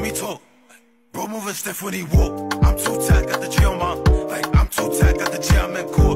me talk. Bro moving stiff when he walk. I'm too tight, got the G on my. Like, I'm too tight, got the G, I'm in court.